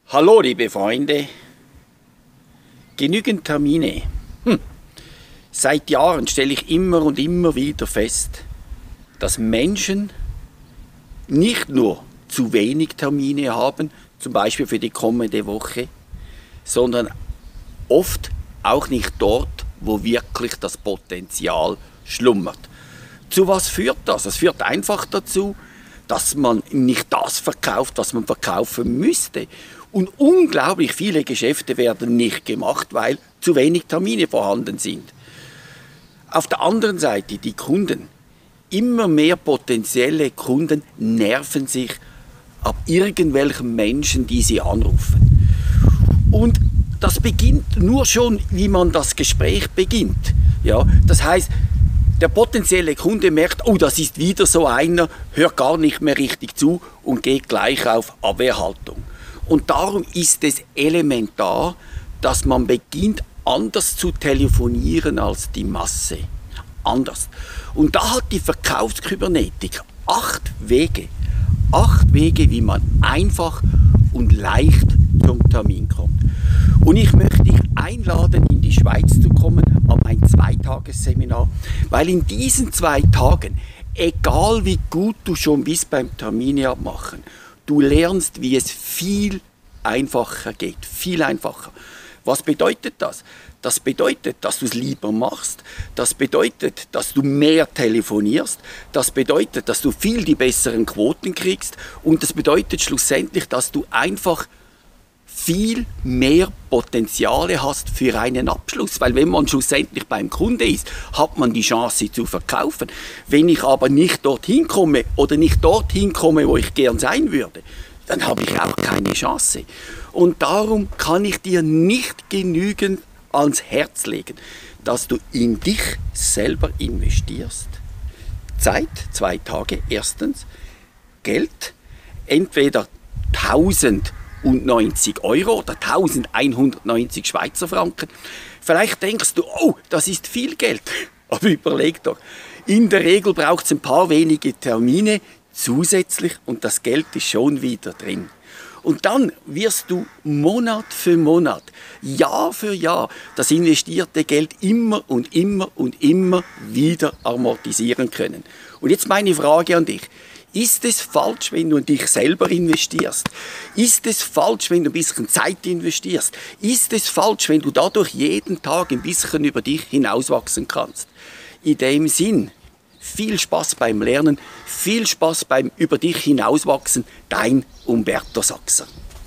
Hallo liebe Freunde, genügend Termine. Seit Jahren stelle ich immer und immer wieder fest, dass Menschen nicht nur zu wenig Termine haben, zum Beispiel für die kommende Woche, sondern oft auch nicht dort, wo wirklich das Potenzial schlummert. Zu was führt das? Es führt einfach dazu, dass man nicht das verkauft, was man verkaufen müsste. Und unglaublich viele Geschäfte werden nicht gemacht, weil zu wenig Termine vorhanden sind. Auf der anderen Seite die Kunden. Immer mehr potenzielle Kunden nerven sich ab irgendwelchen Menschen, die sie anrufen. Und das beginnt nur schon, wie man das Gespräch beginnt. Ja, das heißt, der potenzielle Kunde merkt, oh, das ist wieder so einer, hört gar nicht mehr richtig zu und geht gleich auf Abwehrhaltung. Und darum ist es elementar, dass man beginnt, anders zu telefonieren als die Masse. Anders. Und da hat die Verkaufskybernetik 8 Wege. 8 Wege, wie man einfach und leicht zum Termin kommt. Und ich möchte dich einladen, in die Schweiz zu kommen, an ein 2-Tages-Seminar, weil in diesen 2 Tagen, egal wie gut du schon bist beim Termine abmachen, du lernst, wie es viel einfacher geht. Viel einfacher. Was bedeutet das? Das bedeutet, dass du es lieber machst. Das bedeutet, dass du mehr telefonierst. Das bedeutet, dass du viel die besseren Quoten kriegst. Und das bedeutet schlussendlich, dass du einfach viel mehr Potenziale hast für einen Abschluss. Weil wenn man schlussendlich beim Kunde ist, hat man die Chance, sie zu verkaufen. Wenn ich aber nicht dorthin komme oder nicht dorthin komme, wo ich gern sein würde, dann habe ich auch keine Chance. Und darum kann ich dir nicht genügend ans Herz legen, dass du in dich selber investierst. Zeit, 2 Tage, erstens. Geld, entweder 1090 Euro oder 1190 Schweizer Franken. Vielleicht denkst du, oh, das ist viel Geld. Aber überleg doch, in der Regel braucht es ein paar wenige Termine zusätzlich und das Geld ist schon wieder drin. Und dann wirst du Monat für Monat, Jahr für Jahr das investierte Geld immer und immer und immer wieder amortisieren können. Und jetzt meine Frage an dich. Ist es falsch, wenn du in dich selber investierst? Ist es falsch, wenn du ein bisschen Zeit investierst? Ist es falsch, wenn du dadurch jeden Tag ein bisschen über dich hinauswachsen kannst? In dem Sinn, viel Spaß beim Lernen, viel Spaß beim über dich hinauswachsen, dein Umberto Sachser.